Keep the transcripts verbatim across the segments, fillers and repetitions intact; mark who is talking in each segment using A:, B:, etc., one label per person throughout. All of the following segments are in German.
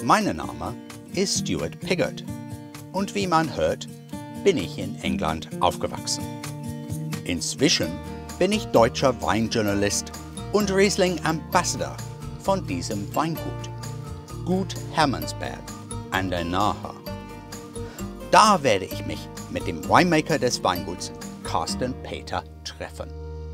A: Mein Name ist Stuart Piggott und wie man hört, bin ich in England aufgewachsen. Inzwischen bin ich deutscher Weinjournalist und Riesling-Ambassador von diesem Weingut, Gut Hermannsberg an der Nahe. Da werde ich mich mit dem Winemaker des Weinguts, Carsten Peter, treffen.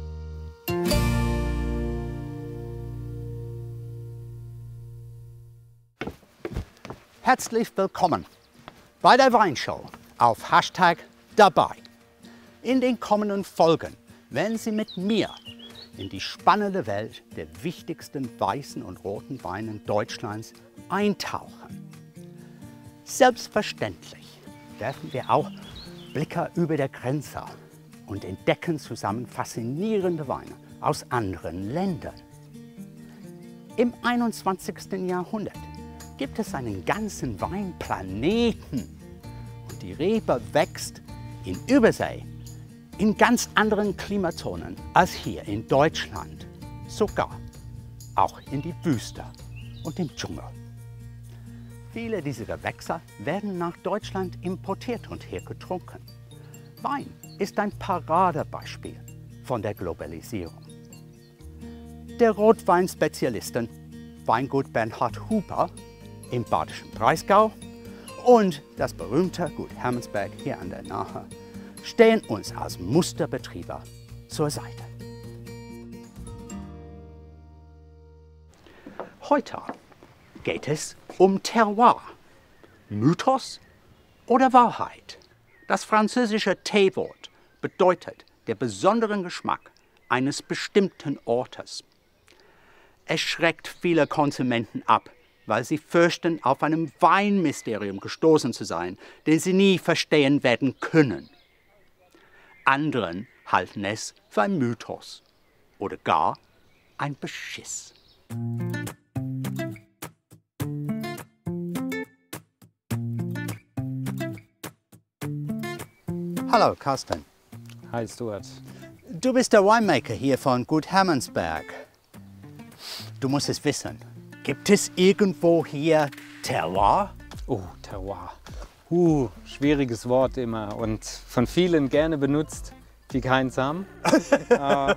A: Herzlich willkommen bei der Weinshow auf Hashtag dabei. In den kommenden Folgen werden Sie mit mir in die spannende Welt der wichtigsten weißen und roten Weine Deutschlands eintauchen. Selbstverständlich werfen wir auch Blicke über der Grenze und entdecken zusammen faszinierende Weine aus anderen Ländern. Im einundzwanzigsten Jahrhundert gibt es einen ganzen Weinplaneten und die Rebe wächst in Übersee in ganz anderen Klimazonen als hier in Deutschland, sogar auch in die Wüste und im Dschungel. Viele dieser Gewächse werden nach Deutschland importiert und hier getrunken. Wein ist ein Paradebeispiel von der Globalisierung. Der Rotweinspezialisten Weingut Bernhard Huber im badischen Breisgau und das berühmte Gut Hermannsberg hier an der Nahe stehen uns als Musterbetrieber zur Seite. Heute geht es um Terroir, Mythos oder Wahrheit. Das französische T-Wort bedeutet der besondere Geschmack eines bestimmten Ortes. Es schreckt viele Konsumenten ab, weil sie fürchten, auf einem Weinmysterium gestoßen zu sein, den sie nie verstehen werden können. Anderen halten es für ein Mythos oder gar ein Beschiss. Hallo Carsten.
B: Hi Stuart.
A: Du bist der Winemaker hier von Gut Hermannsberg. Du musst es wissen. Gibt es irgendwo hier Terroir?
B: Oh, Terroir. Uh, schwieriges Wort immer und von vielen gerne benutzt, die keins haben. äh,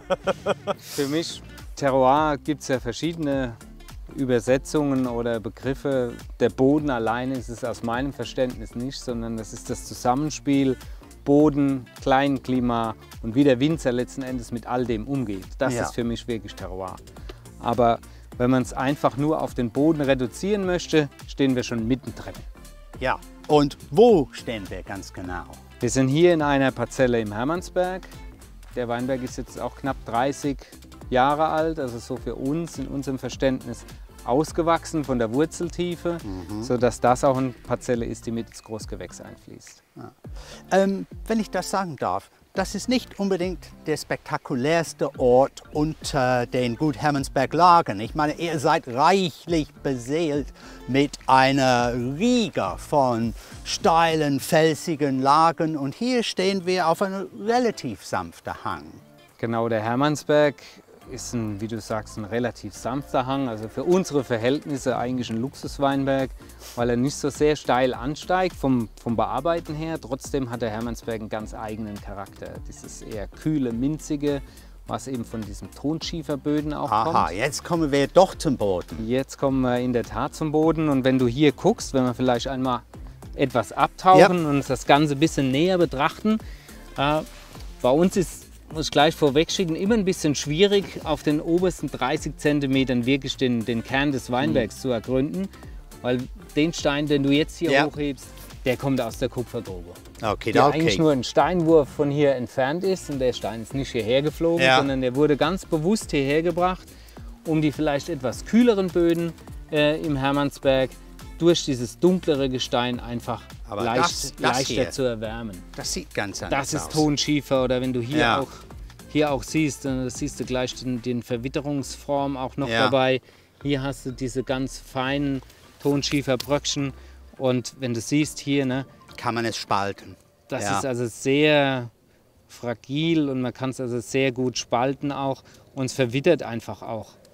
B: für mich, Terroir, gibt es ja verschiedene Übersetzungen oder Begriffe. Der Boden alleine ist es aus meinem Verständnis nicht, sondern das ist das Zusammenspiel Boden, Kleinklima und wie der Winzer letzten Endes mit all dem umgeht. Das ja. ist für mich wirklich Terroir. Aber wenn man es einfach nur auf den Boden reduzieren möchte, stehen wir schon mittendrin.
A: Ja, und wo stehen wir ganz genau?
B: Wir sind hier in einer Parzelle im Hermannsberg. Der Weinberg ist jetzt auch knapp dreißig Jahre alt, also so für uns in unserem Verständnis ausgewachsen von der Wurzeltiefe, mhm. sodass das auch eine Parzelle ist, die mit ins Großgewächs einfließt.
A: Ja. Ähm, wenn ich das sagen darf, das ist nicht unbedingt der spektakulärste Ort unter den Gut Hermannsberg Lagen. Ich meine, ihr seid reichlich beseelt mit einer Riege von steilen, felsigen Lagen und hier stehen wir auf einem relativ sanften Hang.
B: Genau, der Hermannsberg ist, ein, wie du sagst, ein relativ sanfter Hang, also für unsere Verhältnisse eigentlich ein Luxusweinberg, weil er nicht so sehr steil ansteigt vom, vom Bearbeiten her. Trotzdem hat der Hermannsberg einen ganz eigenen Charakter. Dieses eher kühle, minzige, was eben von diesen Tonschieferböden auch
A: Aha, kommt. Aha, jetzt kommen wir doch zum Boden.
B: Jetzt kommen wir in der Tat zum Boden und wenn du hier guckst, wenn wir vielleicht einmal etwas abtauchen ja. und uns das Ganze ein bisschen näher betrachten, äh, bei uns ist, muss ich gleich vorwegschicken, immer ein bisschen schwierig, auf den obersten dreißig Zentimetern wirklich den, den Kern des Weinbergs mhm. zu ergründen, weil den Stein, den du jetzt hier ja. hochhebst, der kommt aus der Kupfergrube.
A: Okay,
B: der
A: okay.
B: eigentlich nur ein Steinwurf von hier entfernt ist und der Stein ist nicht hierher geflogen, ja. sondern der wurde ganz bewusst hierher gebracht, um die vielleicht etwas kühleren Böden äh, im Hermannsberg durch dieses dunklere Gestein einfach
A: Aber
B: leicht,
A: das, das
B: leichter
A: hier,
B: zu erwärmen.
A: Das sieht ganz anders aus.
B: Das ist Tonschiefer oder wenn du hier,
A: ja.
B: auch, hier auch siehst, dann siehst du gleich den, den Verwitterungsform auch noch
A: ja.
B: dabei. Hier hast du diese ganz feinen Tonschieferbröckchen und wenn du siehst hier, ne,
A: kann man es spalten.
B: Das
A: ja.
B: ist also sehr fragil und man kann es also sehr gut spalten auch und es verwittert einfach auch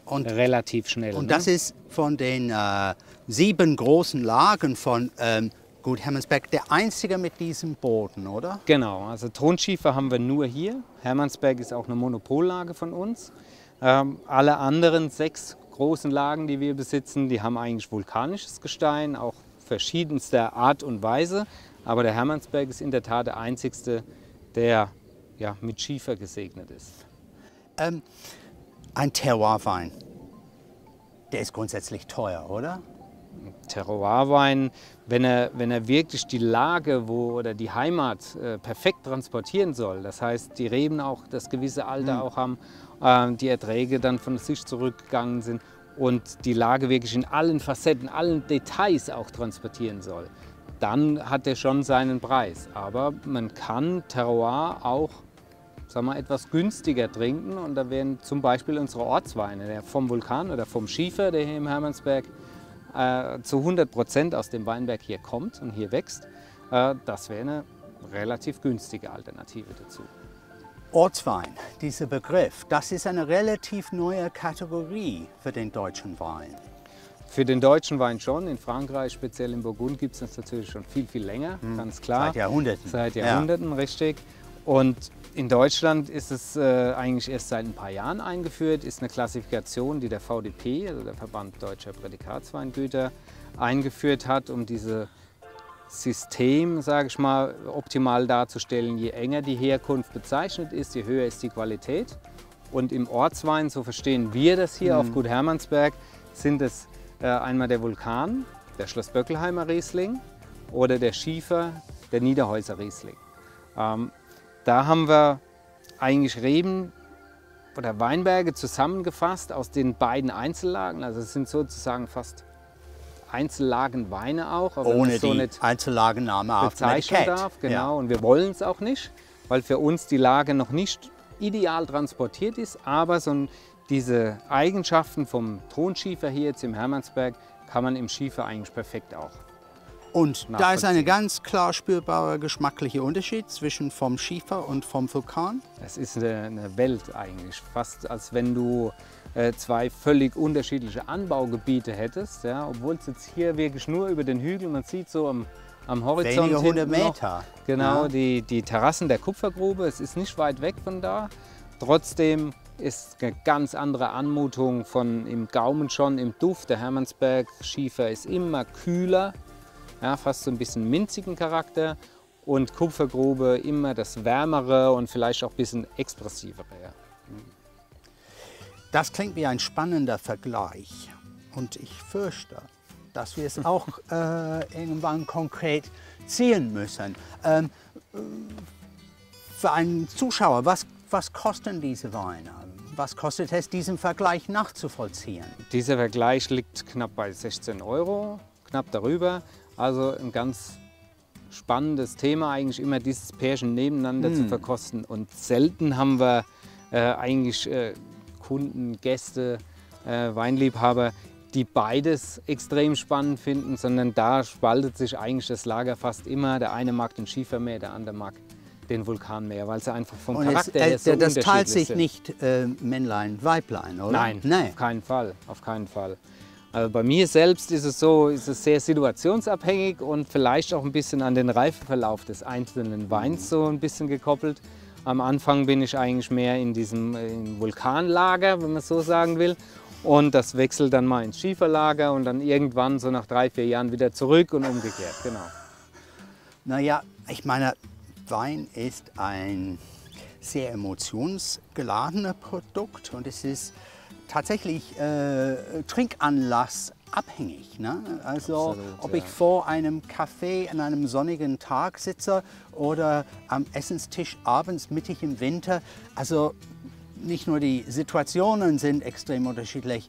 B: und relativ schnell.
A: Und
B: ne?
A: das ist von den äh, sieben großen Lagen von ähm, Gut Hermannsberg der einzige mit diesem Boden, oder?
B: Genau, also Tonschiefer haben wir nur hier. Hermannsberg ist auch eine Monopollage von uns. Ähm, alle anderen sechs großen Lagen, die wir besitzen, die haben eigentlich vulkanisches Gestein, auch verschiedenster Art und Weise. Aber der Hermannsberg ist in der Tat der einzigste, der ja, mit Schiefer gesegnet ist.
A: Ähm, ein Terroirwein, der ist grundsätzlich teuer, oder?
B: Terroirwein, wenn er, wenn er wirklich die Lage wo, oder die Heimat äh, perfekt transportieren soll, das heißt, die Reben auch das gewisse Alter
A: Mhm.
B: auch haben, äh, die Erträge dann von sich zurückgegangen sind und die Lage wirklich in allen Facetten, allen Details auch transportieren soll, dann hat er schon seinen Preis. Aber man kann Terroir auch, sagen wir, etwas günstiger trinken und da wären zum Beispiel unsere Ortsweine, der vom Vulkan oder vom Schiefer, der hier im Hermannsberg äh, zu hundert Prozent aus dem Weinberg hier kommt und hier wächst. Äh, das wäre eine relativ günstige Alternative dazu.
A: Ortswein, dieser Begriff, das ist eine relativ neue Kategorie für den deutschen Wein.
B: Für den deutschen Wein schon, in Frankreich, speziell in Burgund, gibt es das natürlich schon viel, viel länger, mhm. ganz klar.
A: Seit Jahrhunderten.
B: Seit Jahrhunderten, ja. Richtig. Und in Deutschland ist es äh, eigentlich erst seit ein paar Jahren eingeführt, ist eine Klassifikation, die der V D P, also der Verband Deutscher Prädikatsweingüter, eingeführt hat, um dieses System, sage ich mal, optimal darzustellen. Je enger die Herkunft bezeichnet ist, je höher ist die Qualität. Und im Ortswein, so verstehen wir das hier mhm. auf Gut Hermannsberg, sind es äh, einmal der Vulkan, der Schloss Böckelheimer Riesling oder der Schiefer, der Niederhäuser Riesling. Ähm, Da haben wir eigentlich Reben oder Weinberge zusammengefasst aus den beiden Einzellagen. Also es sind sozusagen fast Einzellagenweine auch. Aber
A: ohne
B: so
A: die
B: nicht
A: Einzellagenname auf dem
B: bezeichnen
A: Etikett.
B: darf. Genau,
A: Ja.
B: und wir wollen es auch nicht, weil für uns die Lage noch nicht ideal transportiert ist. Aber so ein, diese Eigenschaften vom Tonschiefer hier jetzt im Hermannsberg kann man im Schiefer eigentlich perfekt auch.
A: Und da ist ein ganz klar spürbarer geschmacklicher Unterschied zwischen vom Schiefer und vom Vulkan.
B: Es ist eine, eine Welt eigentlich, fast als wenn du äh, zwei völlig unterschiedliche Anbaugebiete hättest. Ja, obwohl es jetzt hier wirklich nur über den Hügel, man sieht so am, am Horizont
A: Wenige hundert
B: hinten noch,
A: Meter.
B: genau,
A: Ja.
B: die, die Terrassen der Kupfergrube. Es ist nicht weit weg von da. Trotzdem ist eine ganz andere Anmutung von im Gaumen schon, im Duft. Der Hermannsberg Schiefer ist immer kühler. Ja, fast so ein bisschen minzigen Charakter und Kupfergrube immer das Wärmere und vielleicht auch ein bisschen expressivere. Ja.
A: Das klingt wie ein spannender Vergleich und ich fürchte, dass wir es auch äh, irgendwann konkret ziehen müssen. Ähm, für einen Zuschauer, was, was kosten diese Weine? Was kostet es, diesen Vergleich nachzuvollziehen?
B: Dieser Vergleich liegt knapp bei sechzehn Euro, knapp darüber. Also ein ganz spannendes Thema, eigentlich immer dieses Pärchen nebeneinander mm. zu verkosten. Und selten haben wir äh, eigentlich äh, Kunden, Gäste, äh, Weinliebhaber, die beides extrem spannend finden, sondern da spaltet sich eigentlich das Lager fast immer. Der eine mag den Schiefer mehr, der andere mag den Vulkan mehr, weil sie einfach vom
A: Und
B: Charakter
A: es, äh,
B: her so
A: das teilt
B: unterschiedlich
A: sich
B: sind.
A: nicht äh, Männlein, Weiblein, oder?
B: Nein,
A: Nein,
B: auf keinen Fall, auf keinen Fall. Also bei mir selbst ist es so, ist es sehr situationsabhängig und vielleicht auch ein bisschen an den Reifeverlauf des einzelnen Weins so ein bisschen gekoppelt. Am Anfang bin ich eigentlich mehr in diesem in Vulkanlager, wenn man so sagen will. Und das wechselt dann mal ins Schieferlager und dann irgendwann so nach drei, vier Jahren wieder zurück und umgekehrt, genau.
A: Naja, ich meine, Wein ist ein sehr emotionsgeladener Produkt und es ist tatsächlich äh, Trinkanlassabhängig. Ne? Also
B: Absolut,
A: ob
B: ja.
A: ich vor einem Café an einem sonnigen Tag sitze oder am Essenstisch abends mittig im Winter. Also nicht nur die Situationen sind extrem unterschiedlich,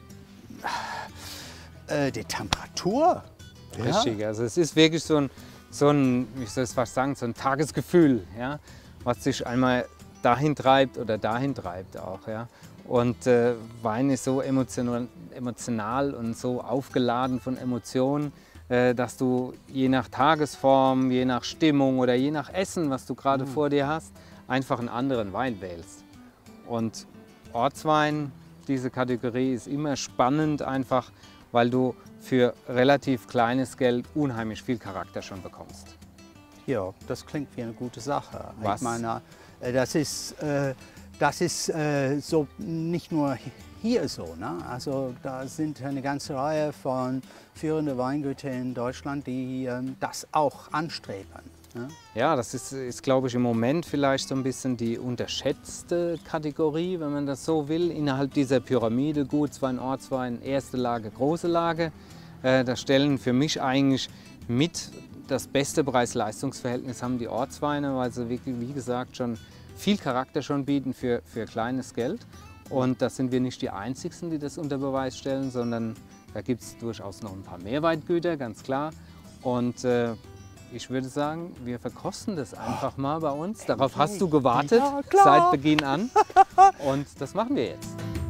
A: äh, die Temperatur.
B: Richtig, also es ist wirklich so ein, so ein, wie soll ich fast sagen, so ein Tagesgefühl, ja, was sich einmal dahin treibt oder dahin treibt auch. Ja. Und äh, Wein ist so emotional, emotional und so aufgeladen von Emotionen, äh, dass du je nach Tagesform, je nach Stimmung oder je nach Essen, was du gerade mhm. vor dir hast, einfach einen anderen Wein wählst. Und Ortswein diese Kategorie ist immer spannend, einfach weil du für relativ kleines Geld unheimlich viel Charakter schon bekommst.
A: Ja, das klingt wie eine gute Sache.
B: Was?
A: Ich meine, äh, das ist, äh, das ist äh, so nicht nur hier so. Ne? Also da sind eine ganze Reihe von führenden Weingütern in Deutschland, die äh, das auch anstreben. Ne?
B: Ja, das ist, ist, glaube ich, im Moment vielleicht so ein bisschen die unterschätzte Kategorie, wenn man das so will, innerhalb dieser Pyramide, Gutswein, Ortswein, erste Lage, große Lage. Äh, da stellen für mich eigentlich mit das beste Preis-Leistungs-Verhältnis haben die Ortsweine, weil sie wirklich, wie gesagt, schon viel Charakter schon bieten für, für kleines Geld. Und da sind wir nicht die Einzigen, die das unter Beweis stellen, sondern da gibt es durchaus noch ein paar mehr Weingüter, ganz klar. Und äh, ich würde sagen, wir verkosten das einfach mal bei uns. Darauf hast du gewartet,
A: ja, klar.
B: seit Beginn an. Und das machen wir jetzt.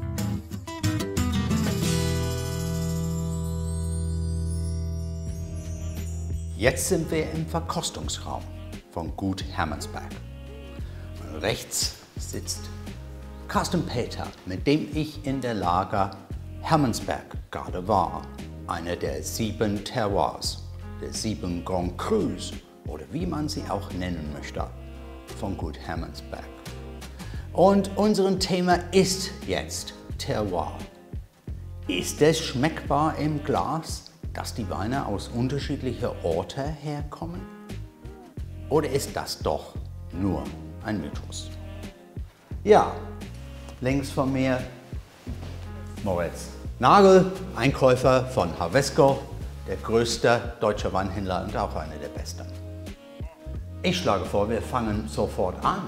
A: Jetzt sind wir im Verkostungsraum von Gut Hermannsberg. Und rechts sitzt Carsten Peter, mit dem ich in der Lager Hermannsberg gerade war. Einer der sieben Terroirs, der sieben Grand Crus oder wie man sie auch nennen möchte, von Gut Hermannsberg. Und unser Thema ist jetzt Terroir. Ist es schmeckbar im Glas, dass die Weine aus unterschiedlichen Orten herkommen? Oder ist das doch nur ein Mythos? Ja, links von mir Moritz Nagel, Einkäufer von Harvesco, der größte deutsche Weinhändler und auch einer der besten. Ich schlage vor, wir fangen sofort an.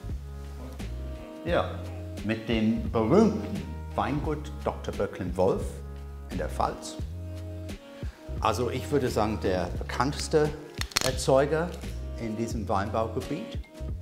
A: Ja, mit dem berühmten Weingut Doktor Böcklin-Wolf in der Pfalz. Also ich würde sagen, der bekannteste Erzeuger in diesem Weinbaugebiet.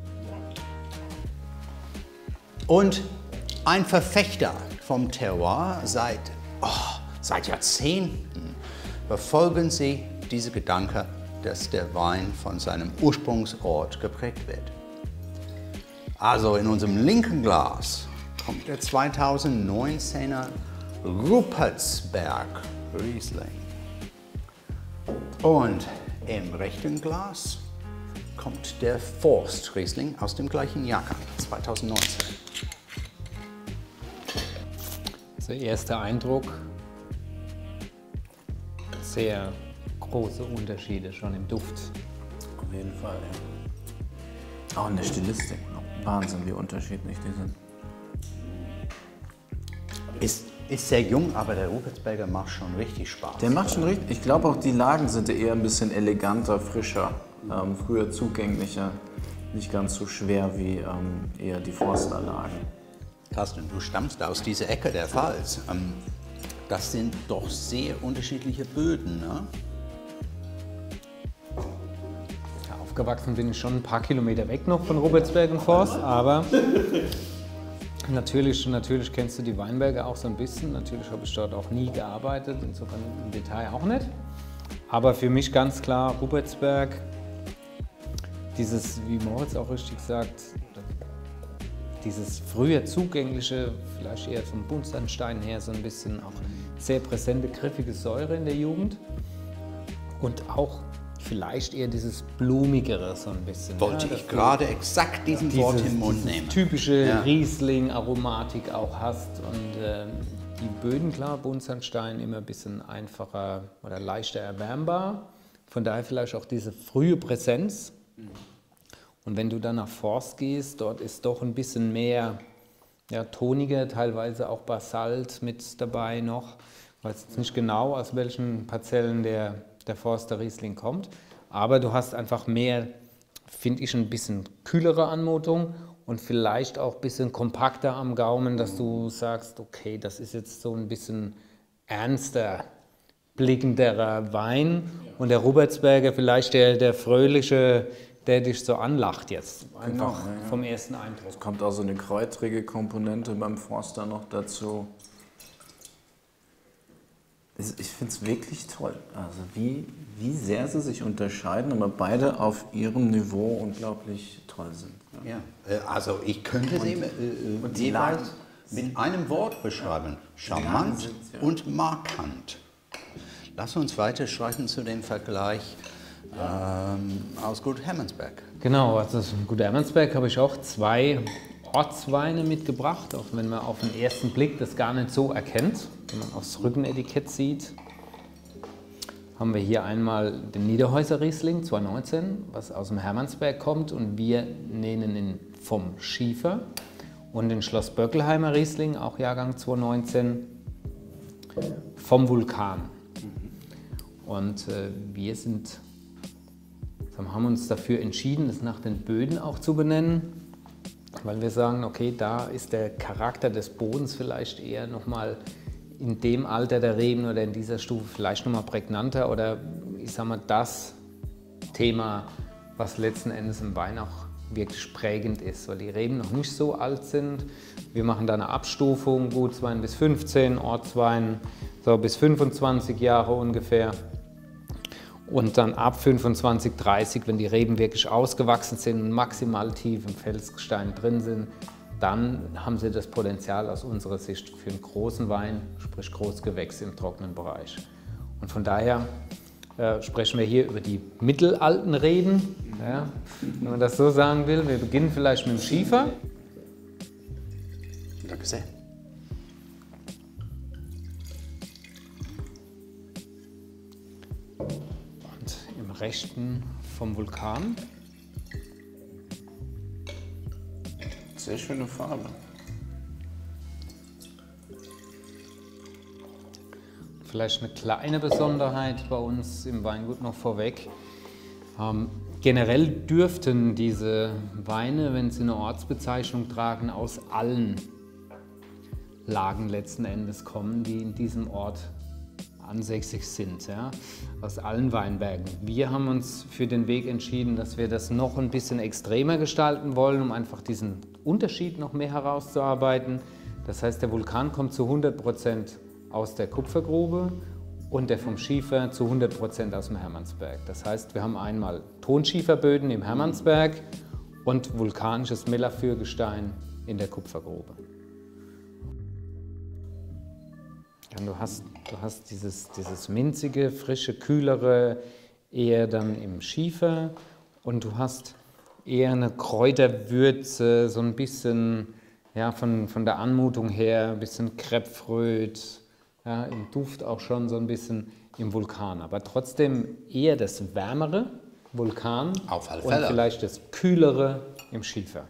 A: Und ein Verfechter vom Terroir seit, oh, seit Jahrzehnten. Verfolgen Sie diese Gedanke, dass der Wein von seinem Ursprungsort geprägt wird. Also in unserem linken Glas kommt der zweitausendneunzehner Rupertsberg Riesling. Und im rechten Glas kommt der Forst Riesling aus dem gleichen Jahrgang, zweitausendneunzehn.
B: Der erste Eindruck, sehr große Unterschiede schon im Duft.
C: Auf jeden Fall, ja. Auch in der Stilistik. Wahnsinn, wie unterschiedlich die sind.
A: Ist, ist sehr jung, aber der Rupertsberger macht schon richtig Spaß.
C: Der macht schon richtig. Ich glaube auch die Lagen sind eher ein bisschen eleganter, frischer, ähm, früher zugänglicher, nicht ganz so schwer wie ähm, eher die Forsterlagen.
A: Carsten, du stammst aus dieser Ecke der Pfalz. Ähm, das sind doch sehr unterschiedliche Böden, ne?
B: Ja, aufgewachsen bin ich schon ein paar Kilometer weg noch von Rupertsberg und Forst, aber natürlich, natürlich kennst du die Weinberge auch so ein bisschen. Natürlich habe ich dort auch nie gearbeitet, insofern im Detail auch nicht. Aber für mich ganz klar Rupertsberg, dieses, wie Moritz auch richtig sagt, dieses früher zugängliche, vielleicht eher vom Buntsandstein her, so ein bisschen auch sehr präsente, griffige Säure in der Jugend. Und auch vielleicht eher dieses Blumigere so ein bisschen.
A: Wollte
B: ja,
A: ich gerade exakt diesen
B: dieses,
A: Wort im Mund nehmen.
B: Typische
A: Ja.
B: Riesling-Aromatik auch hast. Und äh, die Böden, klar, Buntsandstein immer ein bisschen einfacher oder leichter erwärmbar. Von daher vielleicht auch diese frühe Präsenz. Und wenn du dann nach Forst gehst, dort ist doch ein bisschen mehr ja, toniger, teilweise auch Basalt mit dabei noch. Ich weiß jetzt nicht genau, aus welchen Parzellen der, der Forster Riesling kommt. Aber du hast einfach mehr, finde ich, ein bisschen kühlere Anmutung und vielleicht auch ein bisschen kompakter am Gaumen, dass du sagst, okay, das ist jetzt so ein bisschen ernster, blickenderer Wein. Und der Rupertsberger vielleicht der, der fröhliche, der dich so anlacht jetzt, einfach
C: Genau, ja, ja.
B: vom ersten Eindruck.
C: Es kommt auch so eine kräutrige Komponente beim Forster noch dazu. Ich finde es wirklich toll, also wie, wie sehr sie sich unterscheiden, aber beide auf ihrem Niveau unglaublich toll sind.
A: Ja, äh, also ich könnte sie äh,
C: Und die
A: jeweils
C: Lagen
A: mit einem Wort beschreiben. Charmant und markant. Lass uns weiterschreiten zu dem Vergleich ähm, aus Gut Hermannsberg.
B: Genau, also in Gut Hermannsberg habe ich auch zwei Ortsweine mitgebracht, auch wenn man auf den ersten Blick das gar nicht so erkennt. Wenn man aufs Rückenetikett sieht, haben wir hier einmal den Niederhäuser Riesling zweitausendneunzehn, was aus dem Hermannsberg kommt, und wir nennen ihn vom Schiefer. Und den Schloss Böckelheimer Riesling, auch Jahrgang zweitausendneunzehn, vom Vulkan. Und äh, wir sind, haben uns dafür entschieden, das nach den Böden auch zu benennen, weil wir sagen, okay, da ist der Charakter des Bodens vielleicht eher nochmal in dem Alter der Reben oder in dieser Stufe vielleicht nochmal prägnanter, oder ich sag mal das Thema, was letzten Endes im Wein auch wirklich prägend ist, weil die Reben noch nicht so alt sind. Wir machen da eine Abstufung, Gutswein bis fünfzehn, Ortswein so bis fünfundzwanzig Jahre ungefähr. Und dann ab fünfundzwanzig, dreißig, wenn die Reben wirklich ausgewachsen sind und maximal tief im Felsgestein drin sind, dann haben sie das Potenzial aus unserer Sicht für einen großen Wein, sprich Großgewächs im trockenen Bereich. Und von daher äh, sprechen wir hier über die mittelalten Reben, ja, wenn man das so sagen will. Wir beginnen vielleicht mit dem Schiefer.
A: Danke sehr.
B: Und im rechten vom Vulkan.
C: Sehr schöne Farbe.
B: Vielleicht eine kleine Besonderheit bei uns im Weingut noch vorweg. Ähm, generell dürften diese Weine, wenn sie eine Ortsbezeichnung tragen, aus allen Lagen letzten Endes kommen, die in diesem Ort ansässig sind, ja? Aus allen Weinbergen. Wir haben uns für den Weg entschieden, dass wir das noch ein bisschen extremer gestalten wollen, um einfach diesen Unterschied noch mehr herauszuarbeiten. Das heißt, der Vulkan kommt zu hundert Prozent aus der Kupfergrube und der vom Schiefer zu hundert Prozent aus dem Hermannsberg. Das heißt, wir haben einmal Tonschieferböden im Hermannsberg und vulkanisches Mellafürgestein in der Kupfergrube. Ja, du hast, du hast dieses, dieses minzige, frische, kühlere eher dann im Schiefer, und du hast eher eine Kräuterwürze, so ein bisschen ja, von, von der Anmutung her, ein bisschen Krebsröt, ja, im Duft auch schon so ein bisschen im Vulkan. Aber trotzdem eher das wärmere Vulkan
A: Auf alle
B: und
A: Fälle.
B: vielleicht das kühlere im Schiefer.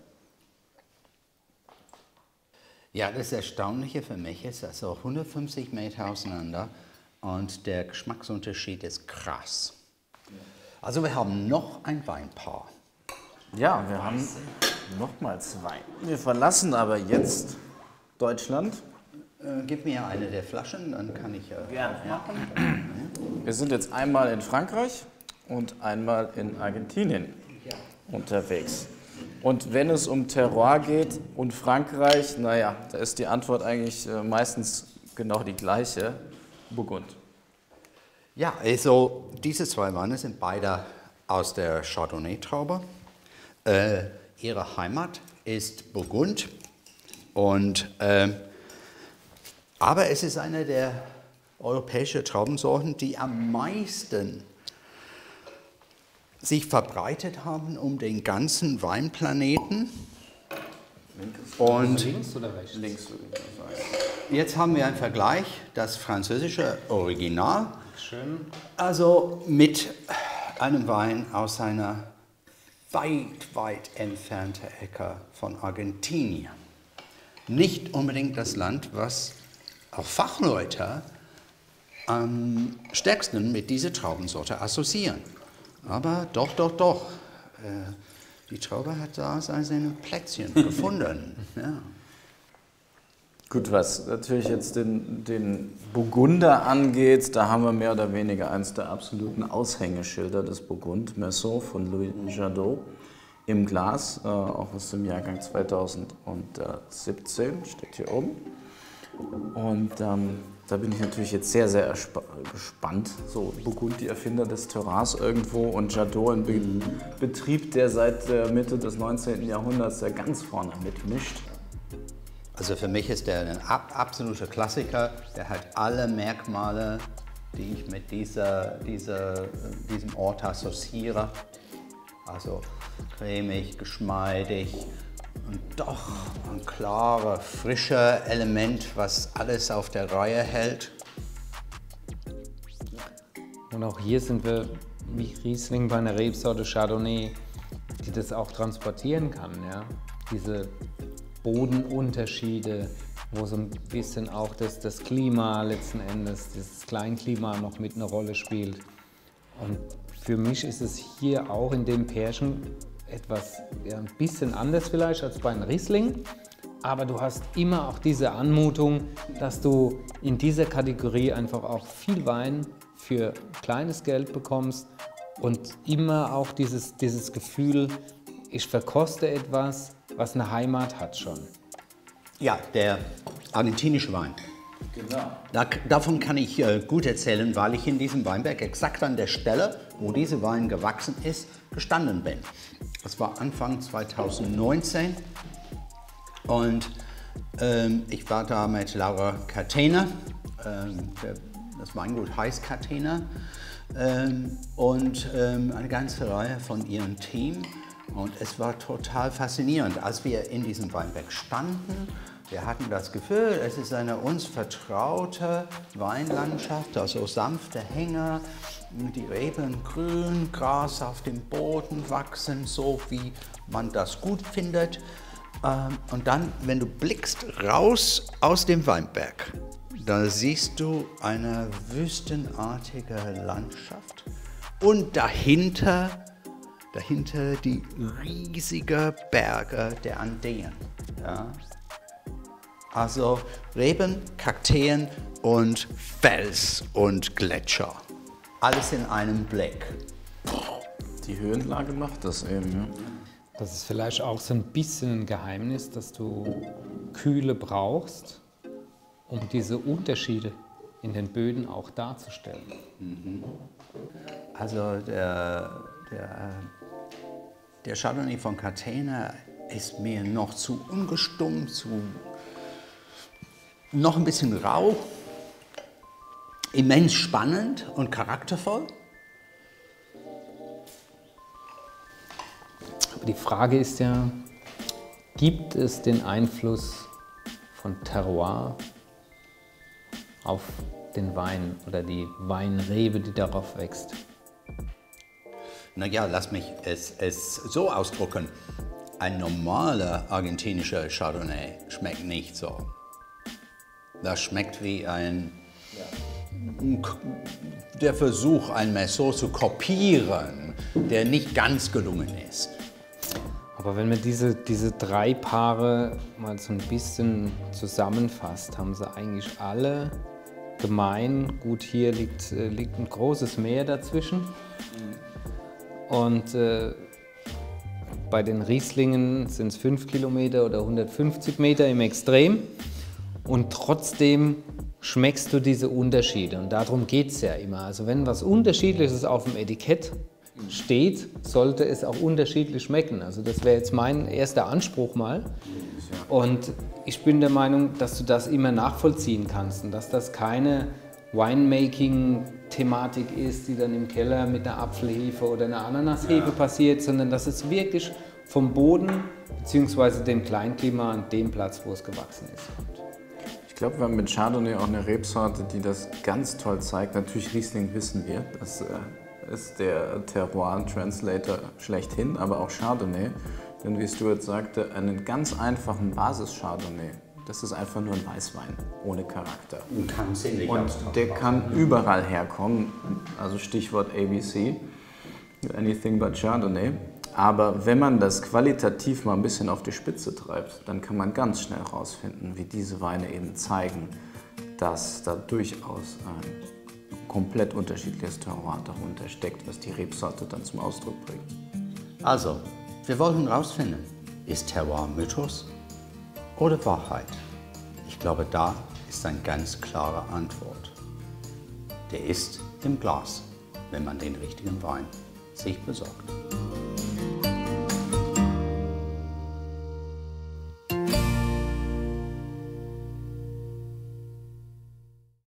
A: Ja, das Erstaunliche für mich ist, also hundertfünfzig Meter auseinander und der Geschmacksunterschied ist krass. Also wir haben noch ein Weinpaar.
C: Ja, wir haben nochmal zwei. Wir verlassen aber jetzt Deutschland.
A: Äh, gib mir eine der Flaschen, dann kann ich äh,
C: Gerne.
A: aufmachen.
C: Wir sind jetzt einmal in Frankreich und einmal in Argentinien unterwegs. Und wenn es um Terroir geht und Frankreich, naja, da ist die Antwort eigentlich äh, meistens genau die gleiche: Burgund.
A: Ja, also diese zwei Weine sind beide aus der Chardonnay-Traube. Äh, ihre Heimat ist Burgund. Und, äh, aber es ist eine der europäischen Traubensorten, die am meisten sich verbreitet haben um den ganzen Weinplaneten. Und
B: Links oder rechts?
C: Links würde ich mal sagen.
A: jetzt haben wir einen Vergleich, das französische Original,
B: Schön.
A: also mit einem Wein aus einer weit, weit entfernten Ecke von Argentinien. Nicht unbedingt das Land, was auch Fachleute am stärksten mit dieser Traubensorte assoziieren. Aber doch, doch, doch. Äh, die Traube hat da seine Plätzchen gefunden. Ja.
C: Gut, was natürlich jetzt den, den Burgunder angeht, da haben wir mehr oder weniger eines der absoluten Aushängeschilder des Burgund, Meursault von Louis Jadot, im Glas, äh, auch aus dem Jahrgang zweitausendsiebzehn, steht hier oben. Und ähm, da bin ich natürlich jetzt sehr, sehr gespannt. So, Burgund, die Erfinder des Terroirs irgendwo, und Jadot, ein Be mhm. Betrieb, der seit der Mitte des neunzehnten Jahrhunderts ja ganz vorne mitmischt.
A: Also für mich ist der ein ab, absoluter Klassiker. Der hat alle Merkmale, die ich mit dieser, dieser, diesem Ort assoziiere. Also cremig, geschmeidig und doch ein klares, frisches Element, was alles auf der Reihe hält.
B: Und auch hier sind wir wie Riesling bei einer Rebsorte Chardonnay, die das auch transportieren kann. Ja? Diese Bodenunterschiede, wo so ein bisschen auch das, das Klima letzten Endes, dieses Kleinklima noch mit einer Rolle spielt. Und für mich ist es hier auch in dem Pärchen etwas ja, ein bisschen anders vielleicht als bei einem Riesling, aber du hast immer auch diese Anmutung, dass du in dieser Kategorie einfach auch viel Wein für kleines Geld bekommst und immer auch dieses, dieses Gefühl, ich verkoste etwas, was eine Heimat hat schon.
A: Ja, der argentinische Wein.
C: Genau.
A: Da, davon kann ich äh, gut erzählen, weil ich in diesem Weinberg exakt an der Stelle, wo dieser Wein gewachsen ist, gestanden bin. Das war Anfang zweitausendneunzehn und ähm, ich war da mit Laura Catena, ähm, der, das Weingut heißt Catena, ähm, und ähm, eine ganze Reihe von ihrem Team. Und es war total faszinierend, als wir in diesem Weinberg standen. Wir hatten das Gefühl, es ist eine uns vertraute Weinlandschaft, also sanfte Hänge, die Reben grün, Gras auf dem Boden wachsen, so wie man das gut findet. Und dann, wenn du blickst raus aus dem Weinberg, da siehst du eine wüstenartige Landschaft und dahinter, dahinter die riesigen Berge der Anden. Ja? Also Reben, Kakteen und Fels und Gletscher. Alles in einem Blick.
C: Die Höhenlage macht das eben. Ja.
B: Das ist vielleicht auch so ein bisschen ein Geheimnis, dass du Kühle brauchst, um diese Unterschiede in den Böden auch darzustellen.
A: Mhm. Also der, der, der Chardonnay von Catena ist mir noch zu ungestüm, zu noch ein bisschen rau, immens spannend und charaktervoll.
B: Aber die Frage ist ja, gibt es den Einfluss von Terroir auf den Wein oder die Weinrebe, die darauf wächst?
A: Na ja, lass mich es, es so ausdrücken. Ein normaler argentinischer Chardonnay schmeckt nicht so. Das schmeckt wie ein, der Versuch, ein Merceau zu kopieren, der nicht ganz gelungen ist.
B: Aber wenn man diese, diese drei Paare mal so ein bisschen zusammenfasst, haben sie eigentlich alle gemein. Gut, hier liegt, liegt ein großes Meer dazwischen. Und äh, bei den Rieslingen sind es fünf Kilometer oder hundertfünfzig Meter im Extrem. Und trotzdem schmeckst du diese Unterschiede. Und darum geht es ja immer. Also wenn was Unterschiedliches auf dem Etikett steht, sollte es auch unterschiedlich schmecken. Also das wäre jetzt mein erster Anspruch mal. Und ich bin der Meinung, dass du das immer nachvollziehen kannst und dass das keine Winemaking-Thematik ist, die dann im Keller mit einer Apfelhefe oder einer Ananashefe ja. passiert, sondern dass es wirklich vom Boden bzw. dem Kleinklima an dem Platz, wo es gewachsen ist.
C: Ich glaube, wir haben mit Chardonnay auch eine Rebsorte, die das ganz toll zeigt. Natürlich Riesling wissen wir, das äh, ist der Terroir-Translator schlechthin, aber auch Chardonnay. Denn wie Stuart sagte, einen ganz einfachen Basis-Chardonnay, das ist einfach nur ein Weißwein ohne Charakter.
A: Und kann sinnlich
C: Und der kann überall herkommen, also Stichwort A B C, Anything but Chardonnay. Aber wenn man das qualitativ mal ein bisschen auf die Spitze treibt, dann kann man ganz schnell herausfinden, wie diese Weine eben zeigen, dass da durchaus ein komplett unterschiedliches Terroir darunter steckt, was die Rebsorte dann zum Ausdruck bringt.
A: Also, wir wollten herausfinden, ist Terroir Mythos oder Wahrheit? Ich glaube, da ist eine ganz klare Antwort. Der ist im Glas, wenn man den richtigen Wein sich besorgt.